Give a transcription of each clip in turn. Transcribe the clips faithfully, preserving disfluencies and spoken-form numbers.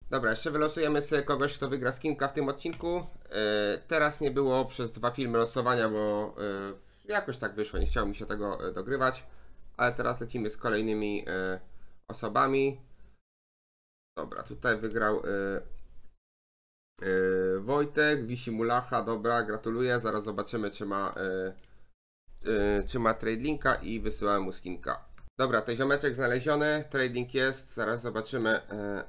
Dobra, jeszcze wylosujemy sobie kogoś, kto wygra skinka w tym odcinku. Yy, teraz nie było przez dwa filmy losowania, bo yy, jakoś tak wyszło, nie chciało mi się tego yy, dogrywać. Ale teraz lecimy z kolejnymi yy, osobami. Dobra, tutaj wygrał yy, yy, Wojtek, Wisi Mulacha, dobra, gratuluję. Zaraz zobaczymy, czy ma, yy, yy, czy ma trade linka i wysyłałem mu skinka. Dobra, ten ziomeczek znaleziony, trading jest, zaraz zobaczymy. Yy,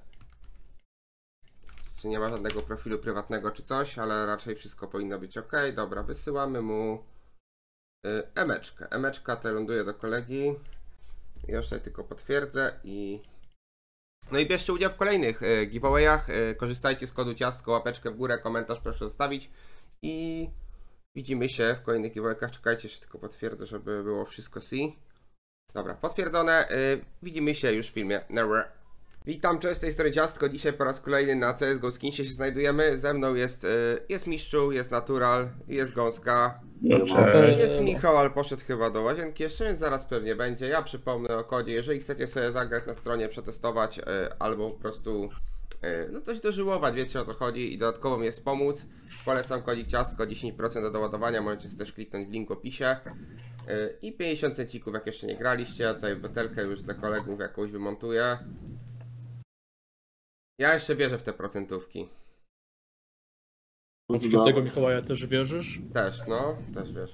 Czy nie ma żadnego profilu prywatnego czy coś, ale raczej wszystko powinno być ok. Dobra, wysyłamy mu y, emeczkę. Emeczka te ląduje do kolegi. Ja tutaj tylko potwierdzę i... No i bierzcie udział w kolejnych y, giveawayach. Y, korzystajcie z kodu ciastko, łapeczkę w górę, komentarz proszę zostawić. I widzimy się w kolejnych giveawayach. Czekajcie, jeszcze tylko potwierdzę, żeby było wszystko C. Dobra, potwierdzone. Y, widzimy się już w filmie. Never. Witam, cześć, z tej strony Ciastko. Dzisiaj po raz kolejny na C S G O Skinsie się znajdujemy. Ze mną jest, jest Mistrzu, jest Natural, jest Gąska, No, jest Michał, ale poszedł chyba do łazienki jeszcze, więc zaraz pewnie będzie. Ja przypomnę o kodzie, jeżeli chcecie sobie zagrać na stronie, przetestować albo po prostu no coś dożyłować, wiecie o co chodzi i dodatkowo mi jest pomóc. Polecam kodzik Ciastko, dziesięć procent do doładowania, możecie też kliknąć w link w opisie. I pięćdziesiąt cencików, jak jeszcze nie graliście. Ja tutaj butelkę już dla kolegów jakąś wymontuję. Ja jeszcze wierzę w te procentówki. W świętego Mikołaja też wierzysz? Też, no, też wierzę.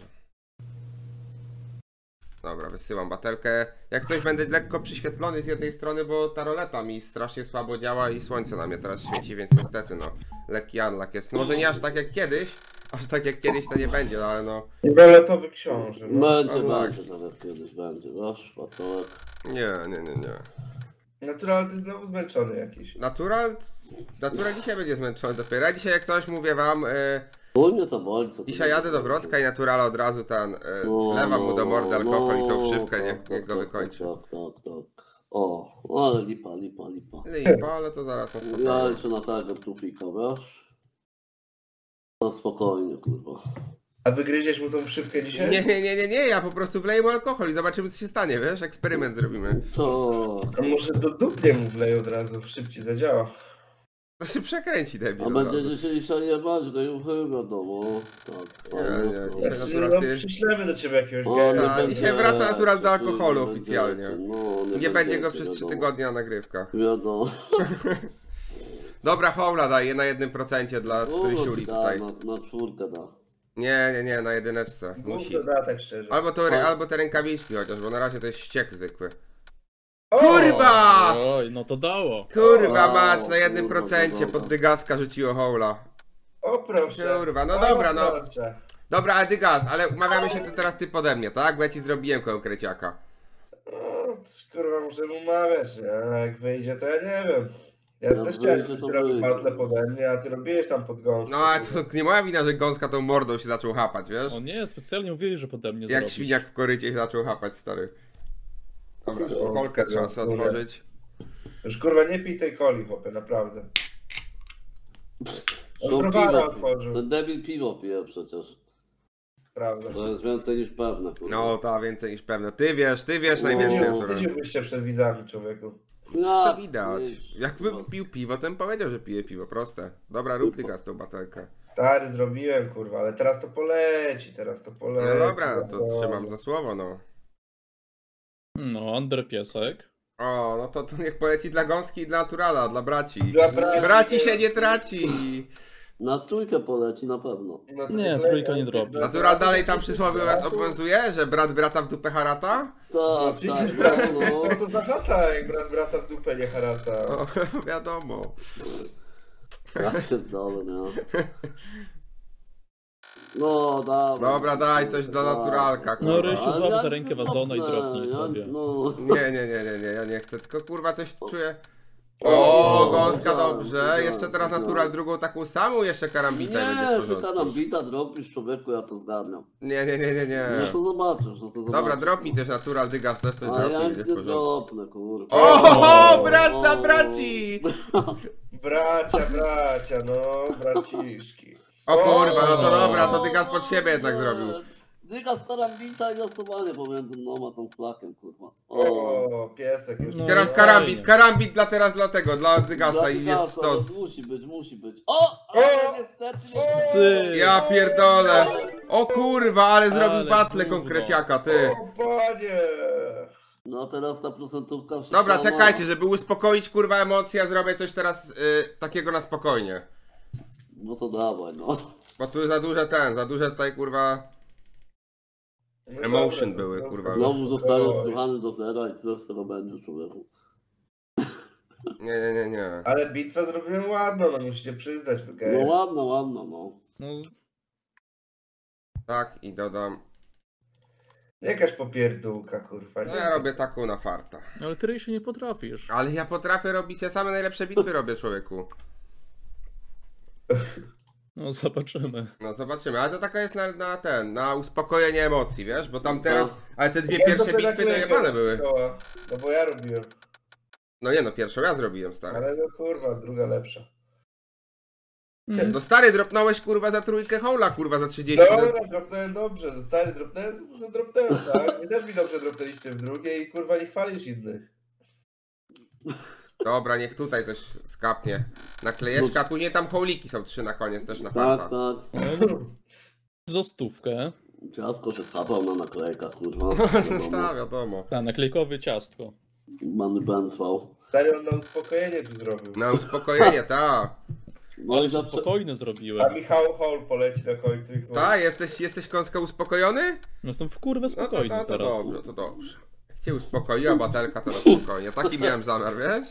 Dobra, wysyłam batelkę. Jak coś będę lekko przyświetlony z jednej strony, bo ta roleta mi strasznie słabo działa i słońce na mnie teraz świeci, więc niestety no, lekki unlock jest. No, może nie aż tak jak kiedyś, aż tak jak kiedyś to nie będzie, ale no... Roletowy książę. No. Będzie, No, będzie, nawet kiedyś będzie, wiesz, patołek. Nie, nie, nie, nie. Natural, ty znowu zmęczony jakiś. Natural? Natural dzisiaj będzie zmęczony dopiero. Ja dzisiaj jak coś mówię wam... Yy... Chuj mnie to boli, co to Dzisiaj jadę do Wrocka i Naturala od razu ten yy, No, wlewam mu do mordy alkohol no, i tą szybkę, tak, niech, tak, niech go tak, wykończy. Tak, tak, tak. O, ale lipa, lipa, lipa. Lipa, ale to zaraz na Ja spokojnie. liczę na tego tupika, wiesz? No spokojnie, kurwa. A wygryziesz mu tą szybkę dzisiaj? Nie, nie, nie, nie, nie, ja po prostu wleję mu alkohol i zobaczymy co się stanie, wiesz? Eksperyment zrobimy. To... A może do dupie mu wlej od razu, szybciej zadziała. To się przekręci debil. A od będzie razu. dzisiaj się jebać, go już wiadomo. Tak, Nie, fajnie, nie, to- nie. Znaczy, Natural, no, ty- przyślemy do ciebie jakiegoś O, geja. nie A, będzie- dzisiaj wraca Natural do będziecie, alkoholu nie oficjalnie. będziecie, No, Nie będziecie, będzie go przez trzy wiadomo. tygodnie na nagrywkach. Wiadomo. Dobra, hołla daje na jednym procencie dla No, Rysiuli da, tutaj. na, na czwórkę da. Nie, nie, nie, na jedyneczce. Musi. Musi. Da, tak szczerze. Albo, to, Tak. albo te rękawiczki chociaż, bo na razie to jest ściek zwykły. O! Kurwa! Oj, no to dało. Kurwa O, mać, na jednym kurwa, procencie dobra. pod dygaska rzuciło hołla. O proszę. Kurwa, no O, dobra, no. proszę. Dobra, ale dygas, ale umawiamy się teraz ty pode mnie, tak? Bo ja ci zrobiłem konkreciaka. O, kurwa, muszę mu mawiać, nie? A jak wyjdzie, to ja nie wiem. Ja Jak też chciałem, wyjdzie, żeby to ty robił wyjdzie. battle pode mnie, a ty robiłeś tam podgąskę. No ale to nie moja wina, że gąska tą mordą się zaczął chapać, wiesz? O nie, specjalnie mówili, że pode mnie Jak zrobisz. świniak w korycie się zaczął chapać, stary. Dobra, Gąska, kolkę trzeba sobie gąska. otworzyć. Już kurwa nie pij tej coli, chłopie, naprawdę. On Są browara piwo, otworzył. ten debil piwo pije przecież. Prawda. To jest więcej niż pewne, kurwa. No, to więcej niż pewne. Ty wiesz, ty wiesz No. najwięcej o Nie co chodzi. wstydziłbyś się przed widzami, człowieku. Ja, To widać. wiesz, Jakby kurwa. pił piwo, ten powiedział, że pije piwo, proste. Dobra, rób dygas tą batelkę. Stary, zrobiłem, kurwa, ale teraz to poleci, teraz to poleci. No dobra, to wiadomo. trzymam za słowo, no. No, Under Piesek. O, no to, to niech poleci dla gąski i dla naturala, dla braci. Dla braci, Braci się teraz- nie traci. Na trójkę poleci na pewno. No to Nie, poleci, trójka nie ale- drobi. Natural dalej tam przysłowiowe was obowiązuje, że brat brata w dupę harata? No, Tak, oczywiście, tak, no, to, no. to za chata, jak brat brata w dupę nie harata. O, wiadomo. Ja pierdolę, nie. No, dawaj. Dobra, daj coś dla naturalka, No, kurwa. Rysiu, Ale złap ja za rękę nie wazona i dropnę, dropnij ja- sobie. No, Nie, nie, nie, nie, nie, ja nie chcę, tylko kurwa coś czuję. O, O, gąska tak, dobrze, tak, jeszcze teraz tak. natural drugą taką samą jeszcze karambitę będzie w nie, ty porządku. tam bita drobisz, człowieku, ja to zgarniam. Nie, nie, nie, nie, nie. No to zobaczysz, no to zobaczysz. Dobra, drop mi też natural dygas, też coś A ja dropnij, będzie nic w nie porządku. dropnę, kurwa. O, brat O, dla o. braci! Bracia, bracia, no, braciszki. O kurwa, no to dobra, to dygas pod siebie jednak zrobił. Dyga starambita i losowanie pomiędzy mną a tą flakiem, kurwa. O, O, piesek już. No. Teraz fajnie. karambit, karambit dla teraz dla tego, dla Dygasa dla i Dygasa, jest stos. no, musi być, musi być. O, ale O! niestety, O! niestety. Ja pierdolę. O kurwa, ale zrobił Ale battle gówno. konkreciaka, ty. O, panie! No teraz ta procentówka się Dobra, sama- czekajcie, żeby uspokoić kurwa emocje, ja zrobię coś teraz y, takiego na spokojnie. No to dawaj, no. Bo tu za duże ten, za duże tutaj kurwa No Emotion dobra, to były, znowu kurwa. Znowu zostanie Oj. słuchany do zera i tyle z tego będzie, człowieku. Nie, nie, nie, nie. Ale bitwę zrobiłem ładną, no musicie przyznać, No okej. ładno, ładno, no. No, Tak i dodam. Jakaś popierdółka, kurwa. No Nie? ja robię taką na farta. ale ty się nie potrafisz. Ale ja potrafię robić, ja same najlepsze bitwy robię, człowieku. No zobaczymy. No zobaczymy, ale to taka jest na, na ten, na uspokojenie emocji, wiesz? Bo tam teraz, No. ale te dwie Ja pierwsze tobie bitwy to naklejkę jebane były. dookoła, No bo ja robiłem. No nie no, pierwszą ja zrobiłem, stary. Ale no kurwa, druga lepsza. Mm. No stary, dropnąłeś kurwa za trójkę hola, kurwa za trzydzieści. Dobra, dropnąłem dobrze. No stary, dropnąłem, to co dropnąłem, tak? Wy też mi dobrze dropnęliście w drugiej i kurwa nie chwalisz innych. Dobra, niech tutaj coś skapnie. Naklejeczka, a później tam hołliki są trzy na koniec też na Tak, farta. tak. No, za stówkę. Ciasko się schapał na naklejkach, kurwa. Tak, wiadomo. Ta, naklejkowe ciastko. Many Benswał. Stary, on na uspokojenie tu zrobił. Na uspokojenie, ta. No Ale i się zawsze... spokojny A zrobiłem. Michał Hall poleci na końcu i kurwa. Ta, jesteś, jesteś kąska uspokojony? No jestem w kurwę No to, spokojny to, to teraz. dobrze, to dobrze. Jak cię uspokoiła batelka, to na spokojnie. Taki miałem zamiar, wiesz?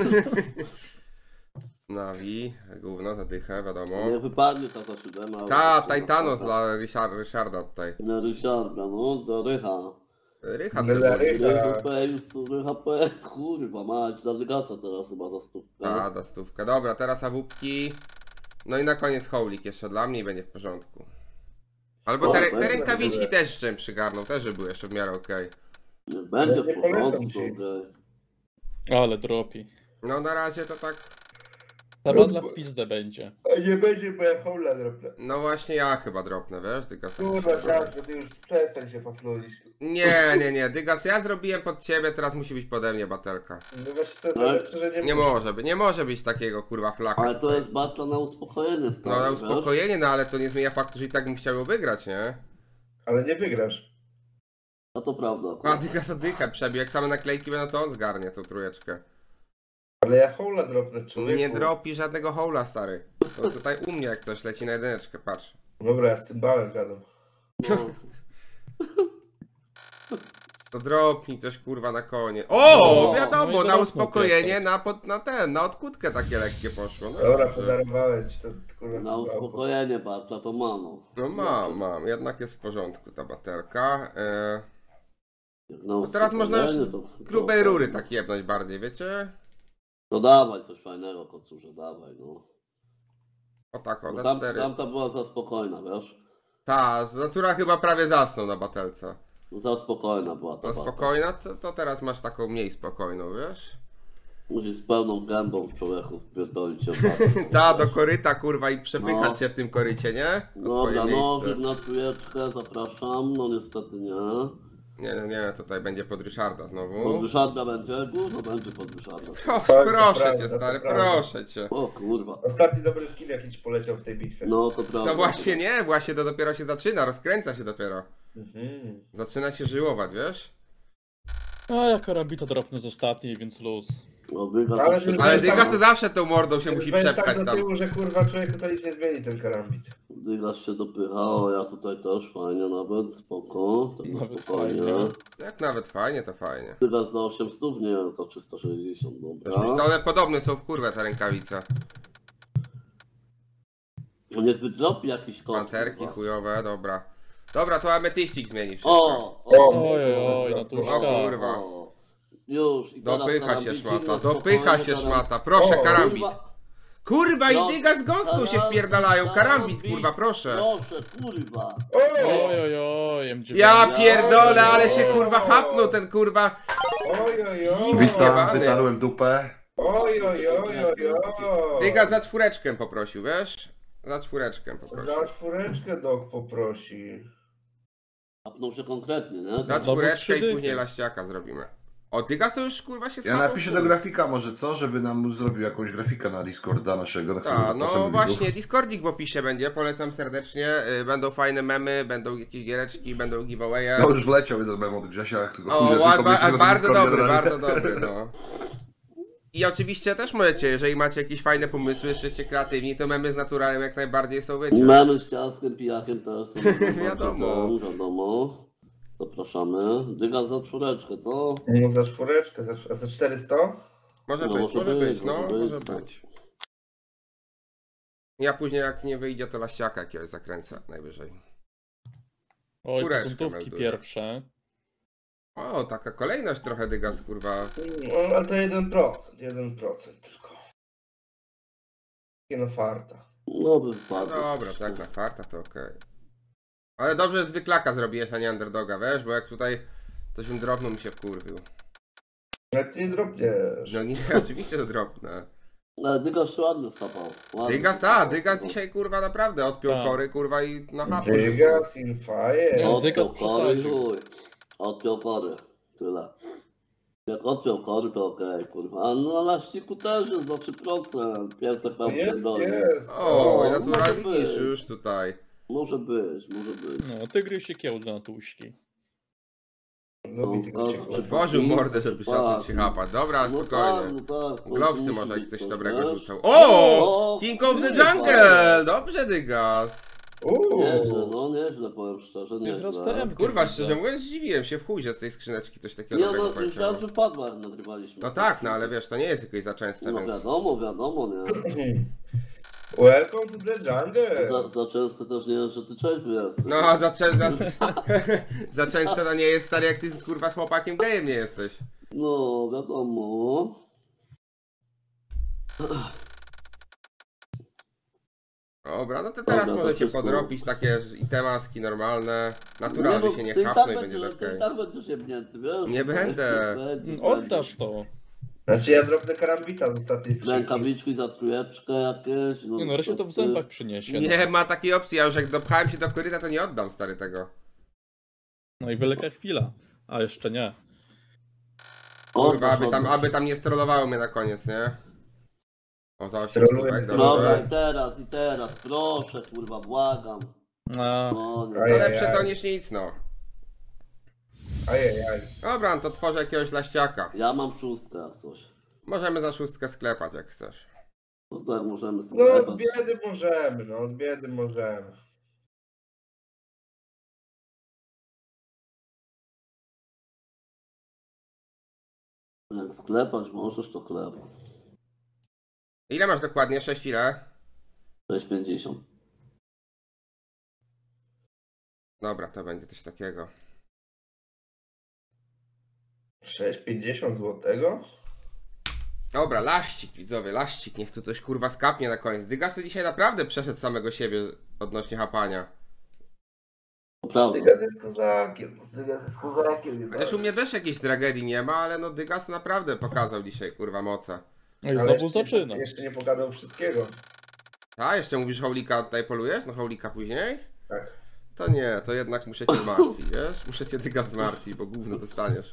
Nawi, gówno, zadychę, wiadomo. Nie wypadnie ta za siódema. Ta, Titanos dla Ryszard, Ryszarda tutaj. Dla Ryszarda, no, dla Rycha. Rychard Dla zrobił. Rycha. Rycha P, już Rycha P, kurwa mać, dla Dygasa teraz chyba za stówkę. A, da stówkę. Dobra, teraz awupki. No i na koniec hołlik jeszcze dla mnie i będzie w porządku. Albo O, te, będzie, te rękawiczki będzie. też jeszcze przygarną, też żeby były jeszcze w miarę okej. Nie będzie Nie w porządku, polecam ci. okej. Ale dropi. No na razie to tak. Ta badla w pizdę będzie. A nie będzie, bo ja Halla dropnę. No właśnie ja chyba dropnę, wiesz, Dygas. Kurwa, ciasko, ty już przestań się faflulić. Nie, nie, nie, Dygas, ja zrobiłem pod ciebie, teraz musi być pode mnie batelka. No właśnie to jest Tak? najlepsze, że nie Nie może być, nie może być takiego kurwa flaka. Ale to jest batla na uspokojenie, stary, No na wiesz? uspokojenie, no ale to nie zmienia faktu, że i tak bym chciał ją wygrać, nie? Ale nie wygrasz. A to prawda. A akurat. Dygas oddycha przebił, jak same naklejki będą, to on zgarnie tą trójeczkę. Ale ja Halla dropnę, człowieku. Nie dropi żadnego hola, stary. To tutaj u mnie jak coś leci na jedyneczkę, patrz. Dobra, ja z cymbałem gadam. No. To dropnij coś kurwa na konie. O, No, wiadomo, no i na dorosną uspokojenie, piesek. na, pod, na ten, na odkutkę takie lekkie poszło. No, Dobra, dobrze. podarowałem ci to, kurwa, Na cymbałko. uspokojenie batla to mano. No mam, mam, jednak jest w porządku ta baterka. E, Jak na no teraz można już uspokojenie, z to- grubej to- rury tak jebnąć bardziej, wiecie? To dawaj coś fajnego, kocurze, dawaj, no. O tak, o, Bo za tam, cztery. tamta była za spokojna, wiesz? Ta, natura chyba prawie zasnął na batelce. Za spokojna była ta To batla. spokojna, to, to teraz masz taką mniej spokojną, wiesz? Musisz z pełną gębą w człowieku wpierdolić się w batla, Ta, wiesz? do koryta kurwa i przepychać No. się w tym korycie, nie? O swoje Dobra, miejsce. nożyk na trójeczkę, zapraszam. No niestety nie. Nie, nie, nie, tutaj będzie pod Ryszarda Pod znowu. Ryszarda będzie? Gówno będzie pod Ryszarda. Proszę, Tak, to proszę prawda, cię, to stary, prawda. proszę cię. O kurwa. Ostatni dobry skill jaki ci poleciał w tej bitwie. No to prawda. No właśnie nie, właśnie to dopiero się zaczyna, rozkręca się dopiero. Mhm. Zaczyna się żyłować, wiesz? A ja karabita dropnę z ostatniej, więc luz. No, Dygas Ale jeszcze- nie Ale Weź Dygas tam- to zawsze tą mordą się Jak musi będziesz przepchać tak do tam. tyłu, że kurwa człowieku to nic nie zmieni ten karambit. Dygas się dopycha, o ja tutaj też fajnie nawet, spoko. Tak na Nawet spokojnie. fajnie. Jak nawet fajnie, to fajnie. Dygas za osiemset, nie za trzysta sześćdziesiąt, To dobra. one podobne są w kurwę te rękawice. Niech wydropi jakiś kod. Panterki kurwa. chujowe, dobra. Dobra, to ametyścik zmieni wszystko. O, o, Oj, oj, no tu O kurwa. o. Już. I teraz Dopycha się karambicik szmata, na dopycha spokojnie, się karam- szmata, proszę O, karambit. Kurwa, Kurwa No, i Dygas z gąską się karambit, wpierdalają, karambit karambit. kurwa, proszę. Proszę, kurwa. O! Oj, oj, oj, M dziewięć. Ja Ja pierdolę, ale się pierdolę. kurwa hapnął ten kurwa. Oj, oj, oj. Witam. Witam, wytarłem dupę. Oj, oj, oj, oj, oj. Dygas za czwóreczkę poprosił, wiesz? Za czwóreczkę poprosił. Za czwóreczkę dok poprosi. Apnął się konkretnie, nie? Na Znowu czwóreczkę trzy i dychy. później laściaka zrobimy. O, Dygas to już kurwa się Ja schapał, napiszę do kurwa. grafika może co, żeby nam zrobił jakąś grafikę na Discorda naszego. Na którym Tak, no zapraszamy właśnie, widzów. Discordzik w opisie będzie, polecam serdecznie. Y, Będą fajne memy, będą jakieś giereczki, będą giveawaye. No już wleciał jeden mem od Grzesia, jak tylko O, pójdę, a, tylko a, myślę, a, że bardzo Discordzie dobry, dodali. bardzo dobry, no. I oczywiście też możecie, jeżeli macie jakieś fajne pomysły, jesteście kreatywni, to memy z naturalem jak najbardziej są wiecie. Mamy z ciaskiem, pijakiem też. to bardzo Wiadomo. ten, Wiadomo. Zapraszamy. Dyga za czwóreczkę, co? No za czwóreczkę, za, a za czterysta? Może No, być, może może być, być, no, może być, może no. być. Ja później jak nie wyjdzie, to laściaka jakiegoś zakręcę najwyżej. Oj, Czwóreczkę początówki melduję. pierwsze. O, taka kolejność trochę Dygas, kurwa. No ale to jeden procent, jeden procent tylko. Nie no farta. No by wpadł. Dobra, tak na farta to okej. Ale dobrze, że zwyklaka zrobiłeś, a nie underdoga, wiesz? Bo jak tutaj coś mi dropnął, mi się wkurwił. Ale ty nie dropniesz. No nie, oczywiście to dropnę. Ale Dygas się ładnie sapał. Ładnie Dygas, sapał. ta, Dygas dzisiaj kurwa naprawdę odpiął Tak. kory, kurwa i na hapę. Dygas, Infire. Nie, Odpiął Dygas kory, przesadził. chuj. Odpiął kory. Tyle. Jak odpiął kory, to okej, kurwa. A no na laściku też jest za trzy procent. Piesek tam Jest, pierdoli. jest. O, O, naturalnie może widzisz być. już tutaj. Może być, może być. No, tygrys się kiełda na tłuszki. Lubi tego No, się to- kurwa. Otworzył mordę, żeby zacząć się hapać. Dobra, No tak, spokojnie. no tak. Glowsy musi może jak być coś coś, dobrego wiesz? rzucał. O! O, King of the kurwa. Jungle! Dobrze, Dygas. Nieźle, Uuu. no nieźle, powiem szczerze, Jest raz nieźle. terem. Kurwa, szczerze mówiąc, zdziwiłem się w chuj, że z tej skrzyneczki coś takiego Nie, dobrego no już raz poleciało. wypadła, jak nagrywaliśmy. No tak, no ale wiesz, to nie jest jakoś za częste, No więc... wiadomo, wiadomo, nie. Welcome to the jungle. Za, za często też nie jest, że ty trzeźwy jesteś. No, za, czę- za, za często to nie jest stary, jak ty z, kurwa z chłopakiem gejem nie jesteś. No, wiadomo. Dobra, no to teraz Dobra, możecie to wszystko. podrobić takie itemaski normalne. Nie, Naturalnie bo się nie ty i chapną tak i będzie będziesz, ty okej. i tak będziesz jebnięty, wiesz? Nie będę. Będziesz, Oddasz to. Znaczy ja dropnę karambita z ostatniej skrzynki. Rękawiczki za trójeczkę jakieś. No, Nie no, resztę to w niestety. zębach przyniesie. Nie ma takiej opcji, ja już jak dopchałem się do koryta, to nie oddam stary tego. No i wielka chwila. A jeszcze nie. Kurwa, Oddasz, aby tam, oddasz. aby tam nie strollowało mnie na koniec, nie? O, za osiem Strolluję, stówek, strolluję. Dobra, dobrze. i teraz, i teraz, proszę, kurwa, błagam. A, No, nie. Aj, To aj, lepsze to aj. niż nic, no. Ajajaj. Dobra, no to tworzę jakiegoś laściaka. Ja mam szóstkę jak coś. Możemy za szóstkę sklepać, jak chcesz. No tak, możemy No sklepać. od biedy możemy, no od biedy możemy. Jak sklepać możesz, to klep. Ile masz dokładnie? sześć ile? sześć pięćdziesiąt. Dobra, to będzie coś takiego. sześć pięćdziesiąt złotego? Dobra, laścik, widzowie, laścik, niech tu coś kurwa skapnie na koniec. Dygas dzisiaj naprawdę przeszedł samego siebie odnośnie hapania. To prawda. Dygas jest kozakiem, Dygas jest kozakiem. Chociaż u mnie też jakiejś tragedii nie ma, ale no Dygas naprawdę pokazał dzisiaj kurwa moce. no i Ale znowu jeszcze, zaczyna. Jeszcze nie pogadał wszystkiego. A, jeszcze mówisz Hołlika tutaj polujesz? No Hołlika później? Tak. To nie, to jednak muszę cię zmartwić, wiesz? Muszę cię Dygas zmartwić, bo gówno dostaniesz.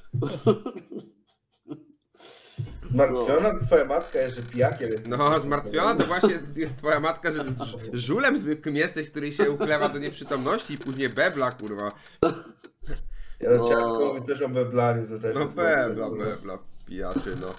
Zmartwiona twoja matka jest, że pijakiem jest. No, zmartwiona to właśnie jest twoja matka, że ż- żulem zwykłym jesteś, który się uchlewa do nieprzytomności i później bebla, kurwa. Ja no, No. ciastko mówi coś o beblaniu, to też No jest bebla, mocne, bebla, pijaczy, no.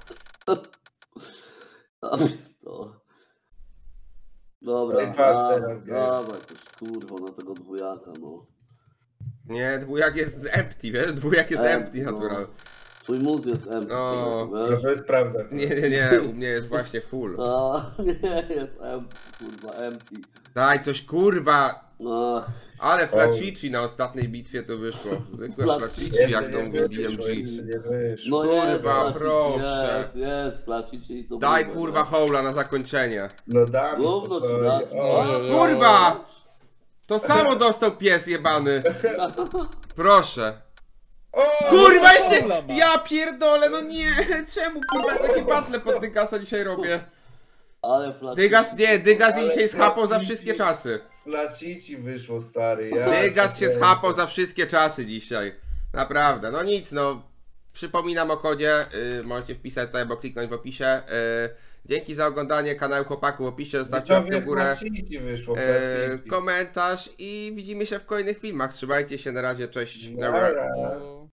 To. Dobra, No i patrz dawaj, teraz, gej. dawaj coś kurwa na tego dwójaka, no. Nie, dwójak jest empty, wiesz? Dwójak jest empty, no. natural. Twój mózg jest empty, No. No wiesz? to jest prawda. Nie, nie, nie, u mnie jest właśnie full. A, nie, jest empty, kurwa, empty. Daj coś, kurwa! No, Ale flacici na ostatniej bitwie to wyszło. Zwykłe Flacici. flacici, jak to nie mówi wyszło, D M G. jeszcze nie wyszło. no jest, Kurwa, placici, proszę. Jest, jest, placici i to Daj mówię, kurwa no. hołla na zakończenie. No dam mi Gówno ci spokojnie. dać. O, Oj, oj, oj. Kurwa! To samo dostał pies jebany. Proszę. o, Kurwa jeszcze! Hołla ma. Ja pierdolę, no nie! Czemu kurwa takie battle pod Dygasa dzisiaj robię? Ale flaci... Dygas nie, Dygas Ale dzisiaj schapał za flacici. wszystkie czasy. Flacici wyszło, stary. Ja Dygas się cię schapał kręcę. za wszystkie czasy dzisiaj. Naprawdę, no nic, no. Przypominam o kodzie, yy, możecie wpisać tutaj, bo kliknąć w opisie. Yy, dzięki za oglądanie kanału chłopaków w opisie, zostawcie łapkę Widzowie, w górę, Flacici wyszło, yy, flacici. komentarz i widzimy się w kolejnych filmach. Trzymajcie się, na razie, cześć. Nara. Dobra.